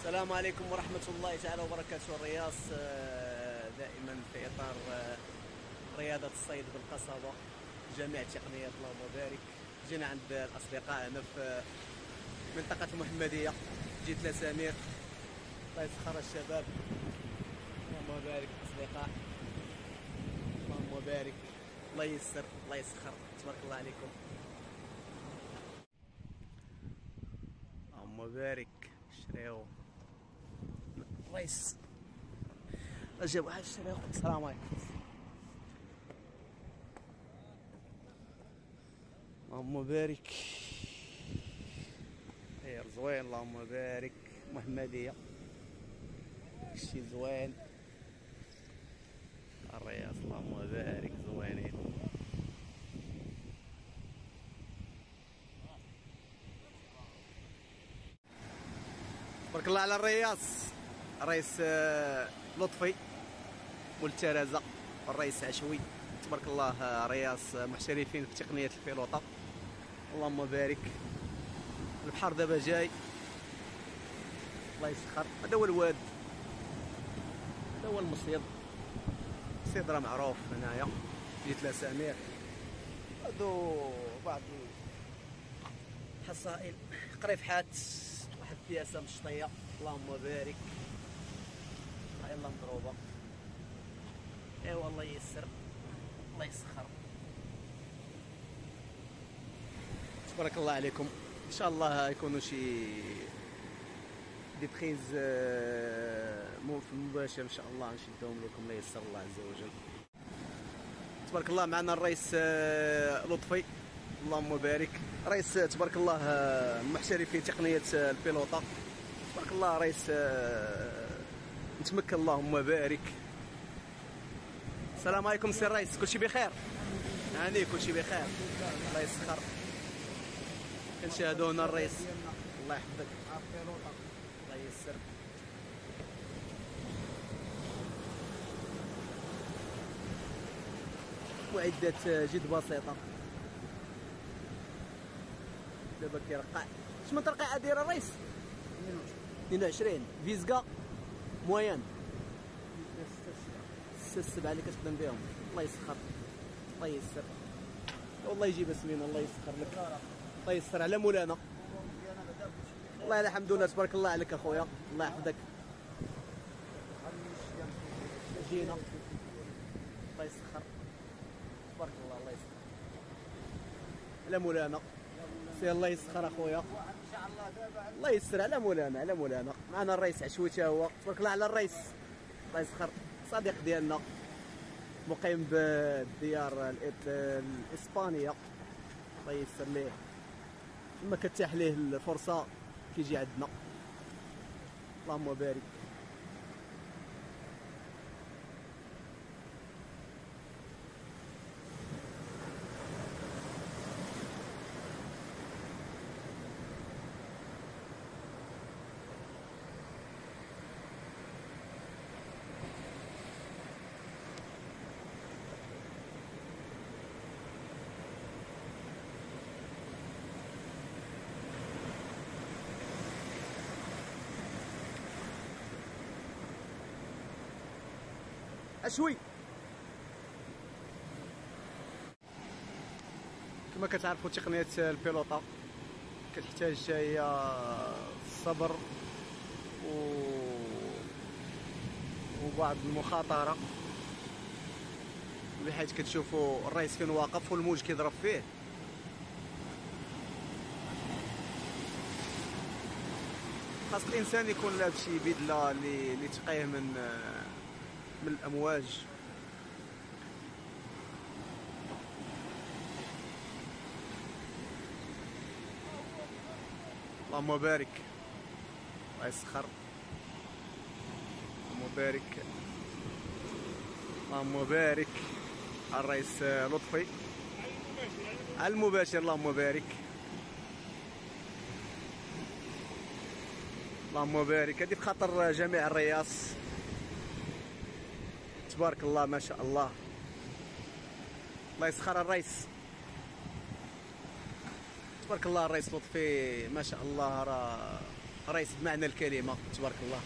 السلام عليكم ورحمة الله تعالى وبركاته. الرياض دائما في إطار رياضة الصيد بالقصبة، جميع التقنيات اللهم بارك. جينا عند الأصدقاء هنا في منطقة المحمدية، جيت لسمير الله يسخر الشباب، اللهم بارك الأصدقاء، اللهم بارك، الله ييسر الله يسخر، تبارك الله عليكم، اللهم بارك. شريو رئيس جاب واحد الشريو. السلام عليكم، اللهم بارك. خير زوين اللهم بارك. محمدية شي زوين، الرياض اللهم بارك زوينين. تبارك الله على الرياض، الرئيس لطفي مول الترازة والرئيس عشوي، تبارك الله. رياض محترفين في تقنية البيلوطة، اللهم بارك. البحر دابا جاي الله يسخر. هذا هو الواد، هذا هو المصيد. المصيد راه معروف هنايا، جيت لسمير. هادو بعض الحصائل قريفحات، واحد البياسة مشطية، اللهم بارك. هاي الله مضروبة، ايوا الله ييسر الله يسخر، تبارك الله عليكم. ان شاء الله يكونوا شي دي بريز في المباشر ان شاء الله نشدهم لكم، الله ييسر الله عز وجل. تبارك الله معنا الرئيس لطفي، اللهم بارك. رئيس تبارك الله محترفين تقنية البيلوطة، تبارك الله. رئيس نتمكن اللهم بارك. السلام عليكم سي الرئيس، كلشي بخير؟ هاني كلشي بخير الله يسخر. كنشاهدوا هنا الرئيس، الله يحفظك، الله ييسر. معدات جد بسيطة، دابا كيرقع. شمن ترقيعة دايره الرئيس؟ 22 فيزكا موين 6-7 اللي كتخدم بهم، الله يسخر الله ييسر. والله يجيب سمين، الله يسخر لك، الله ييسر على مولانا. والله الحمد لله تبارك الله عليك اخويا، الله يحفظك. جينا الله يسخر، تبارك الله الله يسخر على مولانا. سي الله يسخر اخويا، الله يسر على مولانا على مولانا. معنا الرئيس عشوي تا هو، تبارك الله على الرئيس، الله يسخر. صديق ديالنا مقيم بالديار الاسبانيه، الله يسر ليه، لما كتاح ليه الفرصه كيجي عندنا، اللهم بارك. اشوي كما كتعرفوا تقنية البيلوطة كتحتاج هي الصبر وبعض المخاطرة، بحيث كتشوفوا الرئيس فين واقف والموج كيضرب فيه. خاص الانسان يكون لابس شي بدلة اللي تقيه من الامواج. اللهم بارك، الله يسخر، اللهم بارك، اللهم بارك. الرئيس لطفي على المباشر، اللهم بارك، اللهم بارك. هذه بخاطر جميع الرياض، تبارك الله ما شاء الله، الله يسخر الرئيس. تبارك الله الرئيس لطفي ما شاء الله راه رئيس بمعنى الكلمه تبارك الله.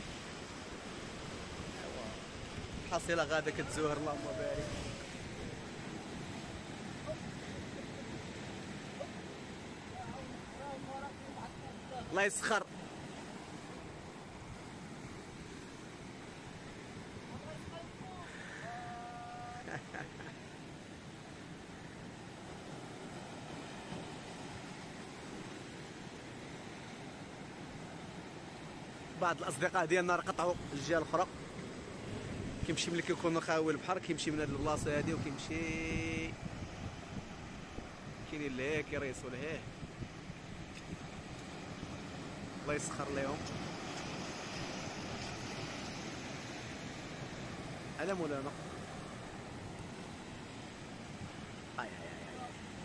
الحصيله غادا كتزوهر اللهم بارك. الله يسخر. بعض الاصدقاء ديالنا راه قطعوا الجهه الاخرى، كيمشي ملي كيكون خاوي البحر كيمشي من هاد البلاصه هادي وكيمشي كاينين لهيه كيريسوا لهيه. الله يسخر لهم على مولانا. اي اي اي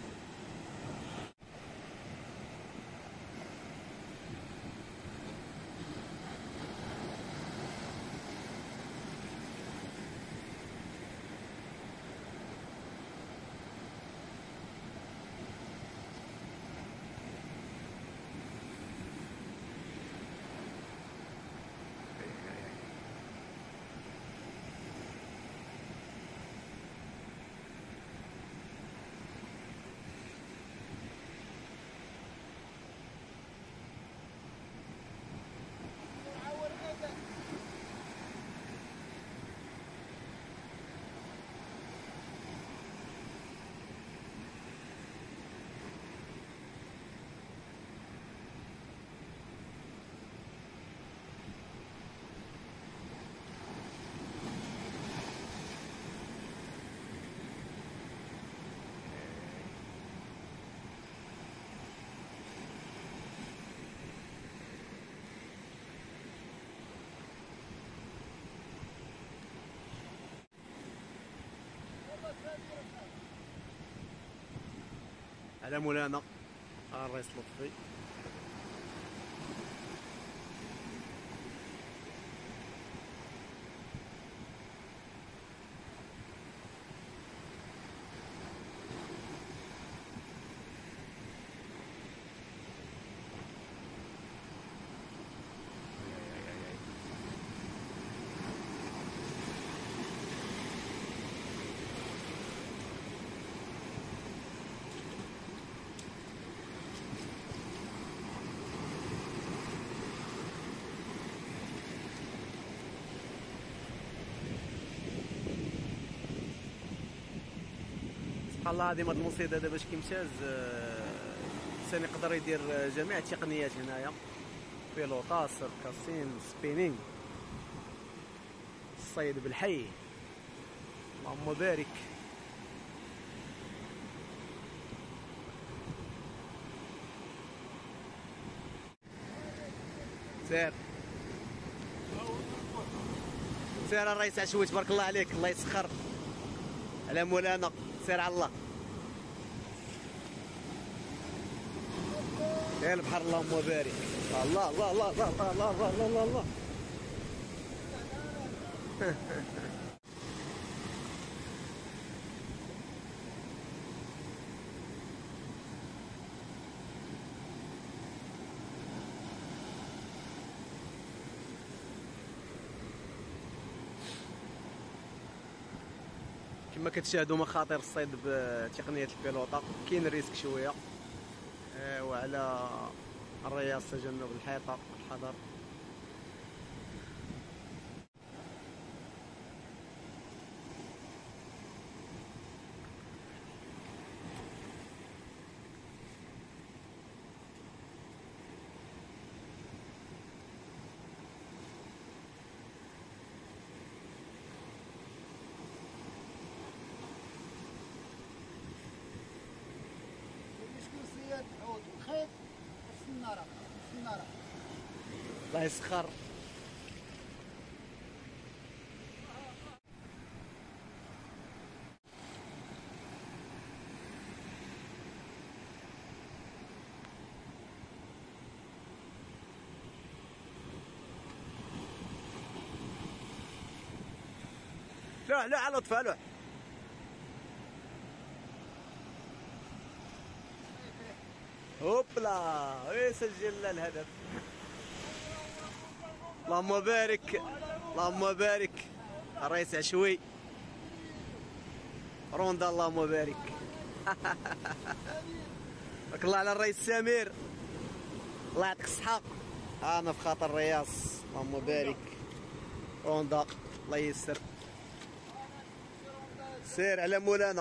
على مولانا الرئيس لطفي. سبحان الله العظيم هذا المصيد هذا باش كيمتاز الانسان يقدر يدير جميع التقنيات هنايا، بيلوطا، سيركاسين، سبينينغ، الصيد بالحي. اللهم بارك. سير سير الرئيس عشوي تبارك الله عليك. الله يسخر على مولانا. سير على الله. يا البحر اللهم بارك. الله الله الله الله الله الله الله الله الله. كما كتشاهدوا مخاطر الصيد بتقنيه البيلوطه، كاين ريسك شويه وعلى الرياض تجنب الحيطه الحذر. العود والخيط والسناره السناره. الله يسخر. لا لا على لطفه لا. هوبلا سجلنا الهدف. اللهم بارك، اللهم بارك. الرئيس عشوي روندا، اللهم بارك. بارك الله على الرئيس سمير، الله يعطيك الصحة. أنا في خاطر الرياض، اللهم بارك. روندا الله ييسر، سير على مولانا.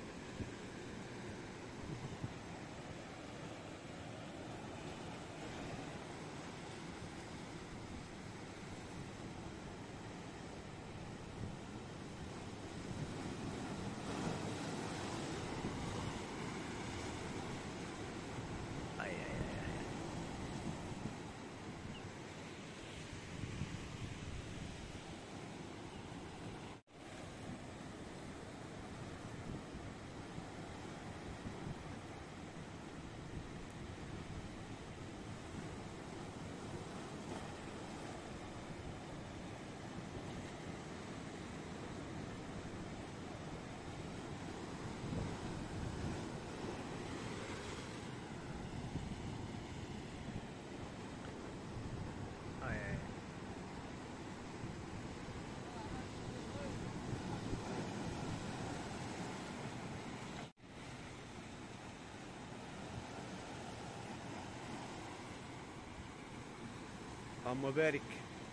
اللهم بارك.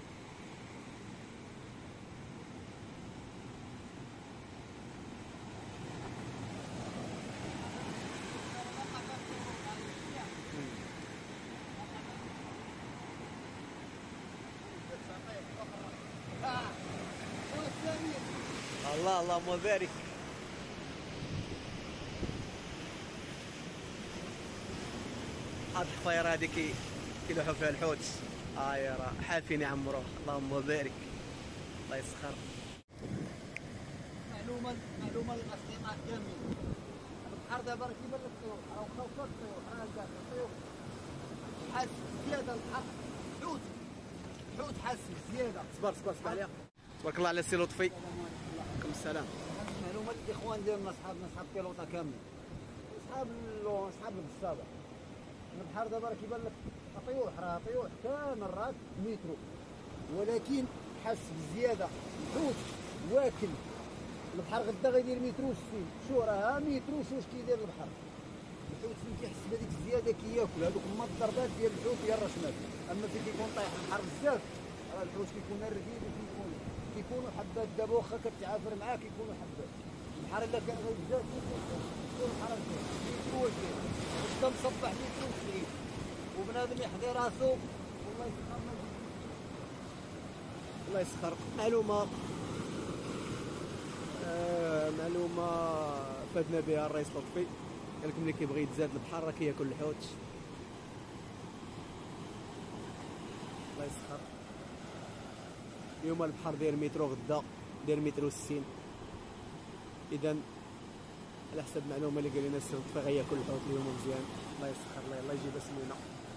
الله، اللهم بارك. هاد الخفيرة هادي كيلوحوا فيها الحوت. يا راه حافين يعمروه، اللهم بارك. الله يسخر. معلومه للاصدقاء كاملين، البحر دابا راه كيبان لك الطيور، راه وخا الطيور، راه كاع الطيور حاس زياده. البحر حوت حاس زياده. صبر صبر عليا. تبارك الله على سي لطفي. عليكم السلام. معلومه للاخوان ديالنا، صحاب بيلوطه كاملين، صحاب البصابه. البحر دابا راه كيبان لك طيوح كامل راك مترو، ولكن حس بزياده. الحوت واكل البحر غدا غيدير مترو وستين. شو راه مترو واش كيدير البحر. الحوت فين كيحس بهذيك الزياده كياكل هذوك هما الضربات ديال الحوت ديال الرشمات. اما فين كيكون طايح البحر بزاف راه الحوت كيكون رقيق، كيكونوا حبات. دابا واخا كتعافر معاه كيكونوا حبات. البحر الا كان غير بزاف كيكون البحر مترو واحد غدا مصبح مترو وستين، وبنادم يحضي راسو. الله يسخر. معلومة فادنا بها الرئيس لطفي، قال لكم اللي كيبغي يتزاد البحر راه كياكل الحوت. الله يسخر. اليوم البحر داير مترو، غدا داير مترو 60. اذا على حسب المعلومه اللي قال لنا السي لطفي غياكل الحوت اليوم مزيان. الله يسخر. الله يجيب سمينا.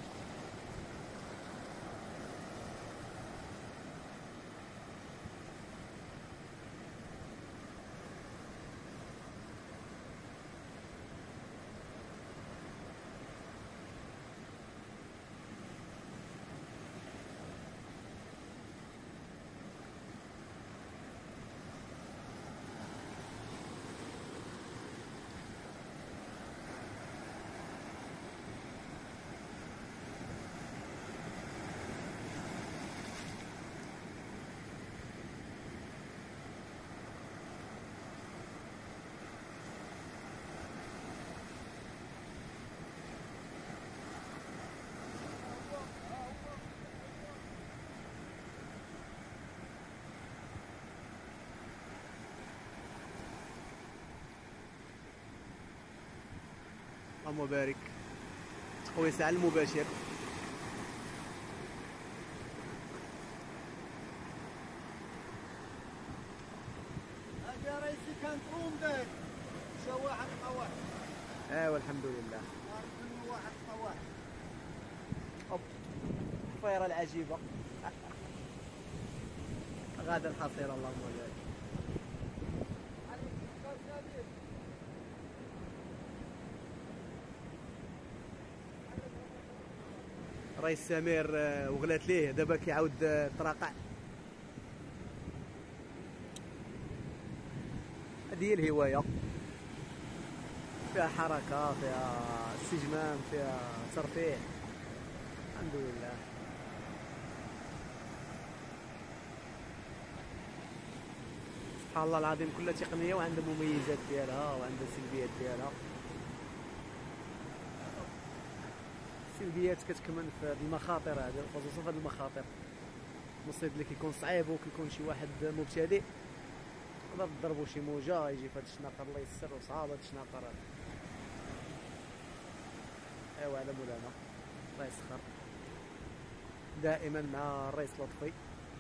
اللهم بارك. تقوي ساعة المباشر. هذا رئيسي كانت داك مشى واحد لقى واحد. ايوا الحمد لله. واحد لقى واحد. اوب الطفيرة العجيبة. غادا الحصيلة اللهم بارك. رئيس سمير وغلات ليه دابا كيعاود تراقع. هذه هي الهوايه، فيها حركه، فيها استجمام، فيها ترفيه. الحمد لله. سبحان الله العظيم، كل تقنيه وعندها مميزات ديالها وعندها سلبيات ديالها. السلبيات كتكمن في المخاطر هذه، خصوصا في المخاطر. المصيد اللي كيكون صعيب وكيكون شي واحد مبتدئ تقدر تضربو شي موجه يجي في هاد الشناقر، الله يسر، وصعاب هاد الشناقر هذا. ايوا على مولانا الله يسخر دائما مع الرئيس لطفي.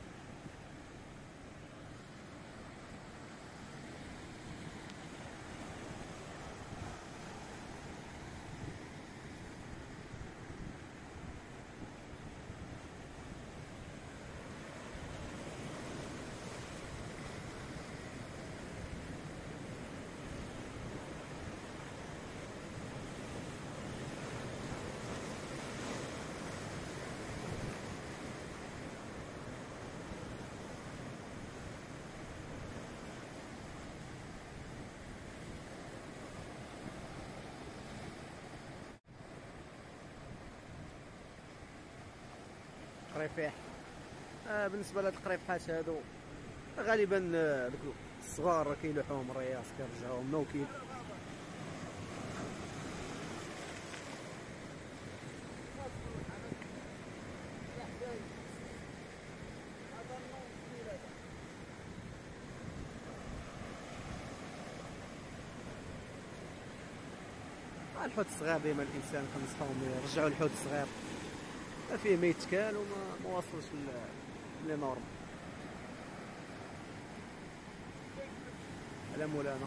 قريفيح. بالنسبه لهاد القريفحات هادو غالبا دوك الصغار راه كيلوحوهم الرياس كيرجعوهم نوكيل. الحوت الصغير ديما الانسان كنصحوهم يرجعوا الحوت الصغير، ما فيه ما يتكال وما واصلش لي نورم. على مولانا.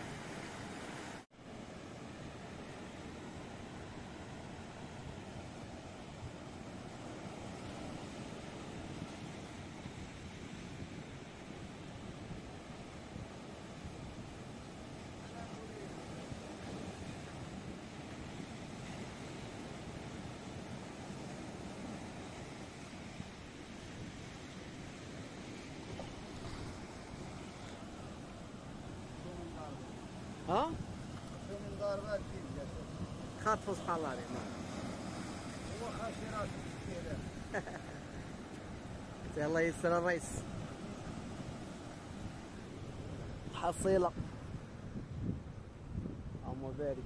ها؟ من ضاربات كيف خاطفوا سبحان الله عليك. هو خاشي راسه كذا. الله يسر الرئيس. حصيلة اللهم بارك.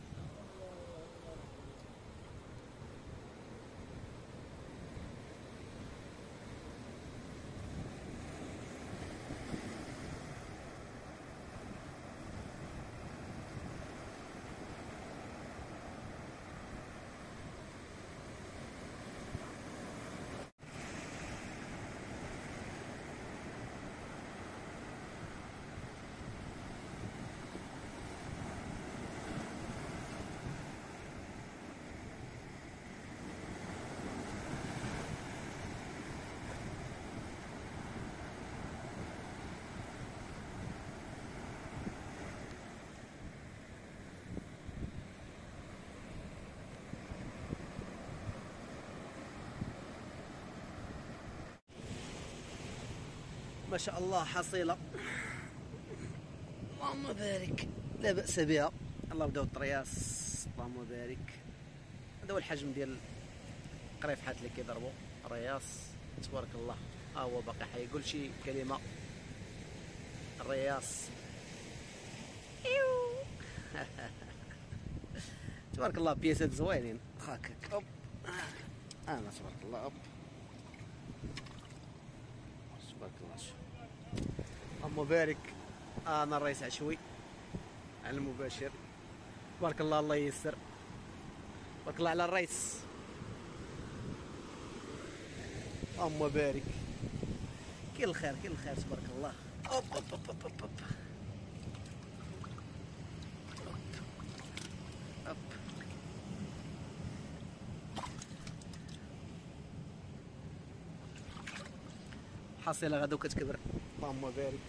ما شاء الله حصيلة اللهم بارك، لا بأس بها. الله بداو الطرياس اللهم بارك. هذا هو الحجم ديال القريفحات اللي كيضربوا الرياس تبارك الله. هو باقي حيقول شي كلمة الرياس. تبارك الله بياسات زوينين هكاك. اوب انا تبارك الله. اوب تبارك الله. اللهم بارك. انا الرئيس عشوي على المباشر. تبارك الله الله ييسر. تبارك الله على الرئيس. اللهم بارك. كاين الخير كاين الخير تبارك الله. اوب اوب اوب اوب اوب, أوب. أوب. حصيلة غدو كتكبر اللهم بارك.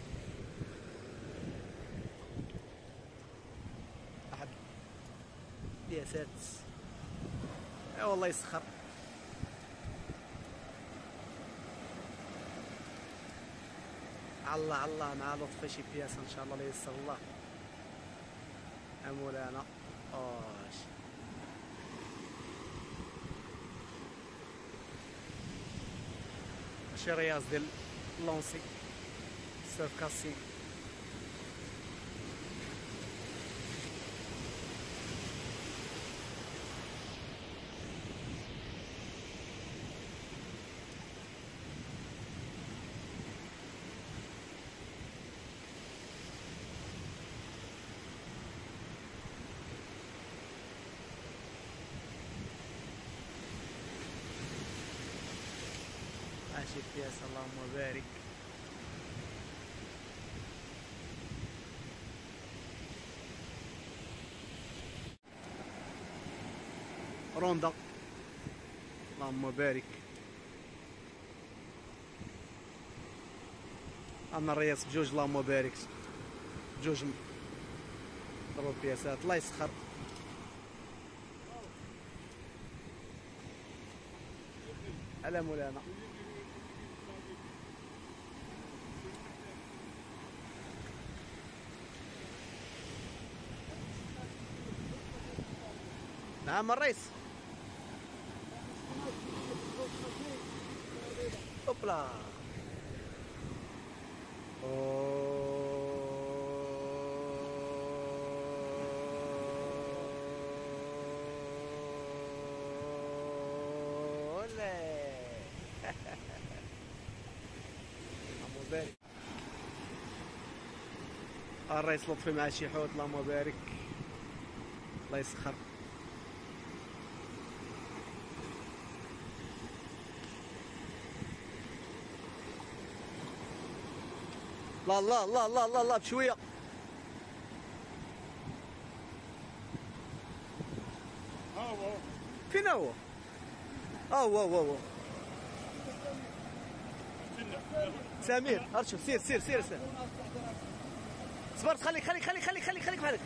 احد الياسات. اي والله يسخر. الله الله مع لطفي شي بياسه ان شاء الله لا ييسر الله. مولانا واش ماشي رياض ديال لونسي سيرف كاسين. ماشي بياس اللهم بارك. روندا اللهم بارك. انا الرياس بجوج اللهم بارك بجوج ضربوا بياسات الله يسخر. على مولانا نعم الرئيس. اوبلا اللهم بارك. الرئيس لطفي مع شي حوت اللهم بارك الله يسخر. لا لا لا لا لا لا بشويه. فين هو؟ هو سمير ارشف سير سير سير سير. صبرت خليك بحالك.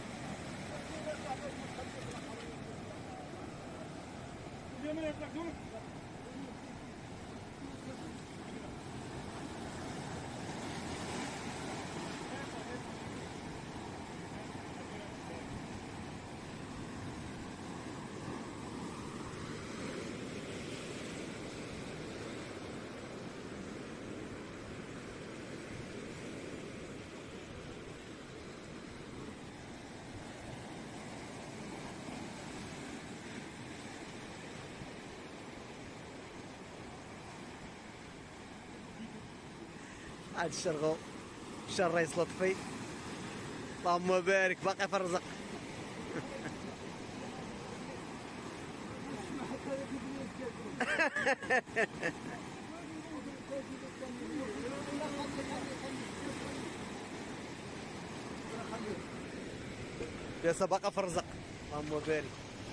عاد الشرغو مشى الرئيس لطفي اللهم بارك باقي في الرزق. يا باقي في الرزق اللهم بارك.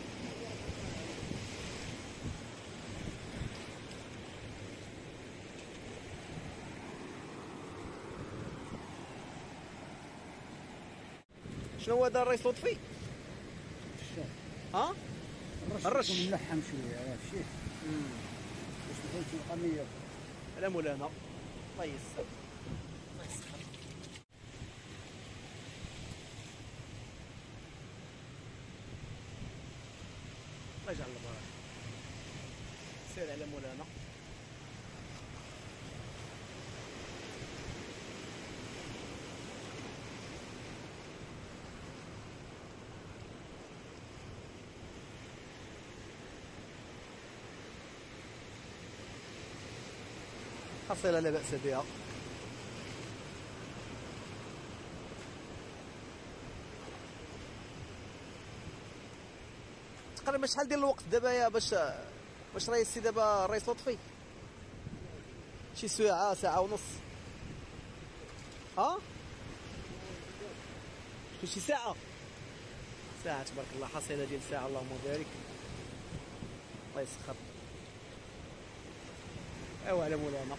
شنو هو دار الرئيس لطفي؟ ها؟ الرش ملحم شويه على الشيء باش تكون القميه. على مولانا الله يسر الله يسخر. الله يجعل البركه. سير على مولانا. حصيلة لا بأس بها. تقريبا شحال ديال الوقت دابا يا باش رئيسي دابا الرئيس لطفي؟ شي ساعة ساعة ونص. شي ساعة تبارك الله. حصيلة ديال ساعة اللهم بارك الله يسخر. ايوا على مولانا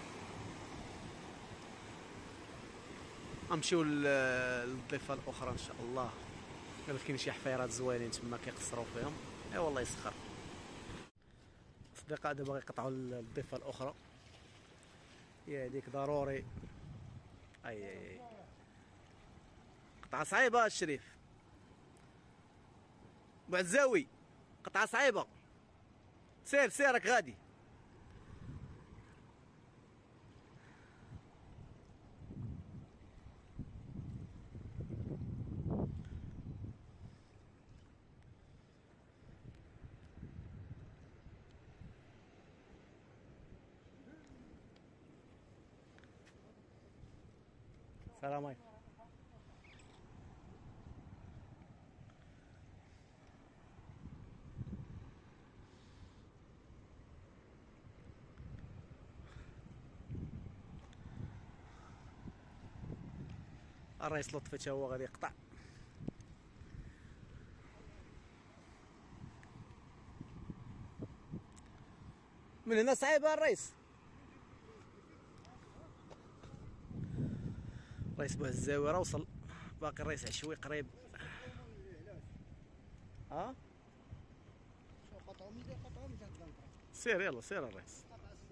غنمشيو للضيفه الاخرى ان شاء الله. قال كاين شي حفيرات زوينين تما كيقصروا فيهم. ايوا الله يسخر. اصدقاء دابا غيقطعوا الضيفه الاخرى هي هذيك ضروري اي قطعة صعيبة الشريف. بعزاوي قطعة صعيبة. سير راك غادي. السلام عليكم. الرئيس لطفي تا هو غادي يقطع. من هنا صعيبه الرئيس. الرئيس بوهزاوي راه وصل، باقي الرئيس عشوي قريب. ها سير يلا سير الرئيس.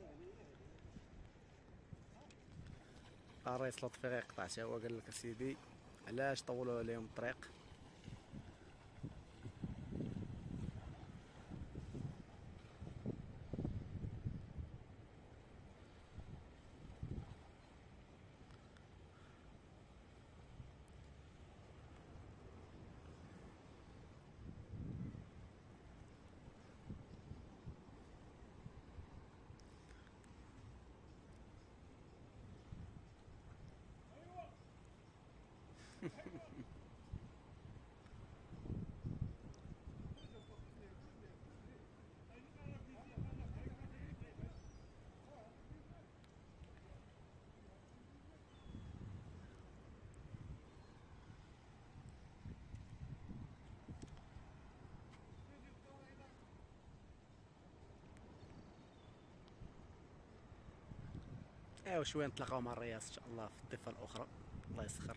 الرئيس لطفي غيقطع تا هو، قال لك اسيدي علاش طولوا عليهم الطريق. ايوا شويه نتلاقاو مع الرئيس ان شاء الله في الضفه الاخرى. الله يسخر.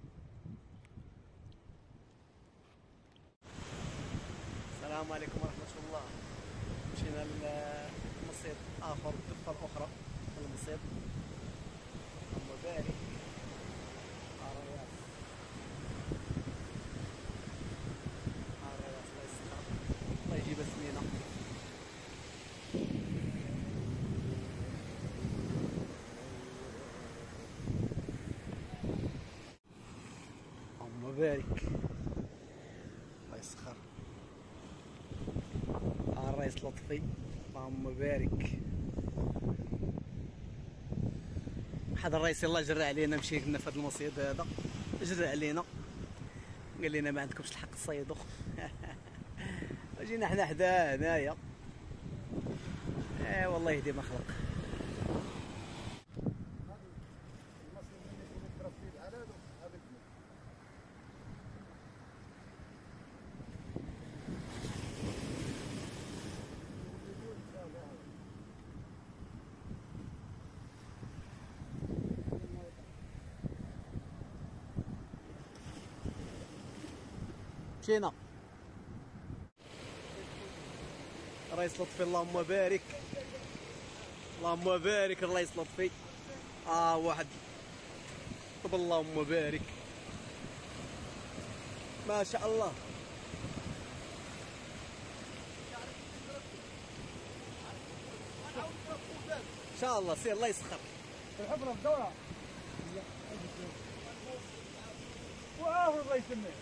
السلام عليكم ورحمه الله. مشينا لمصيد اخر الضفه الاخرى من المصيد. اللهم بارك. الرئيس الله يسخر، الله يجيب سمينه. اللهم بارك. الله يسخر. الرئيس لطفي اللهم بارك. هذا الرئيس يلاه جرى علينا، مشي لنا في هذا المصيد هذا، جرى علينا قال لنا ما عندكمش الحق تصيدوا. وجينا حنا حداه هنايا. والله يهدي ما خلق. مشينا. الرئيس لطفي اللهم بارك. اللهم بارك الرئيس لطفي. واحد طب اللهم بارك ما شاء الله. ان شاء الله سير الله يسخر. الحفرة في دورة. واه الله يسميه.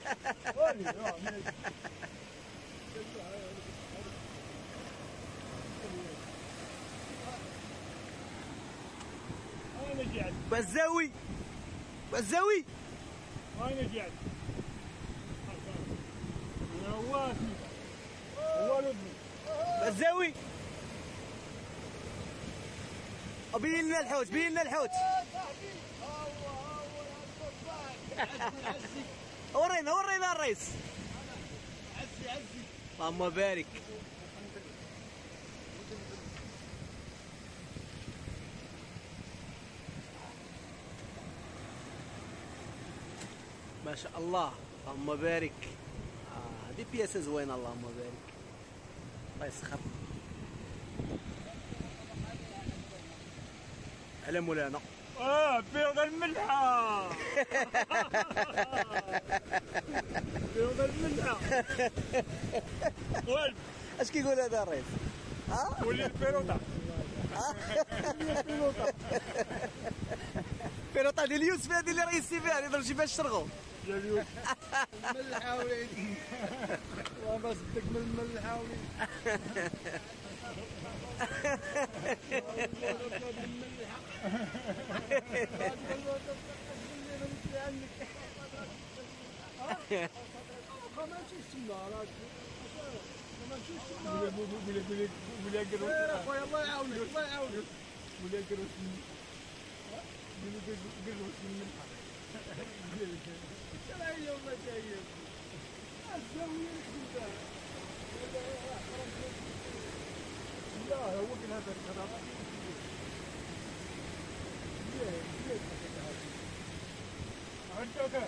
بزاوي بزاوي وين قاعد؟ نواسني هو ابني بزاوي. بين لنا الحوت بين لنا الحوت. ورينا الرئيس. عزي اللهم بارك. ما شاء الله اللهم بارك. هذه بياسه زوينه اللهم بارك. الله يسخر على مولانا. بيض الملحة. بيض الملحة. وين؟ اش كيقول هذا الرئيس؟ ولي البيروطة. بيروطة ديال يوسف هذه اللي رئيسي فيها اللي يضرب شي فيها الشرغو. ديال يوسف. الملحة وليدي والله صدق من الملحة وليدي. خويا الله يعاونك الله يعاونك. ولا قروش قروش من الملحة. شرايا والله جاية الزاوية الكبيرة. لا هو كان هذا الخراب. عندك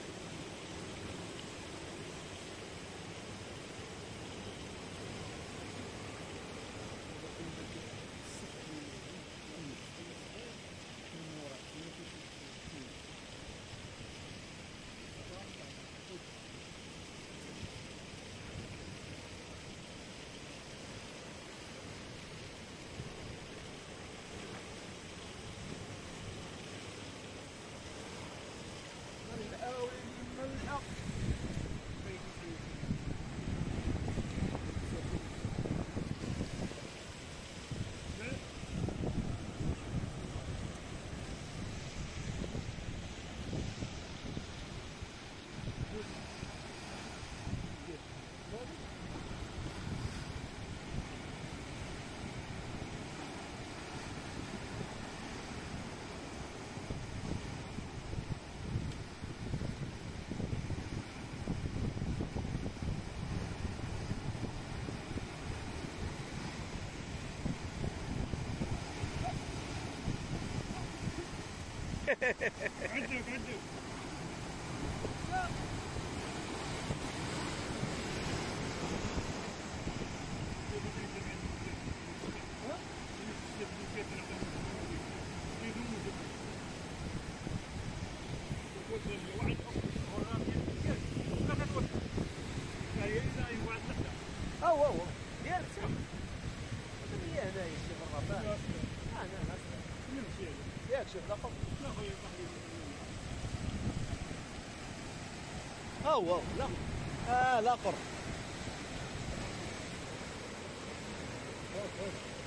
الملحة عندك هو ديالك شنو؟ هي هنايا شي برا انا ناس ياك شوف الاخر هو لا الاخر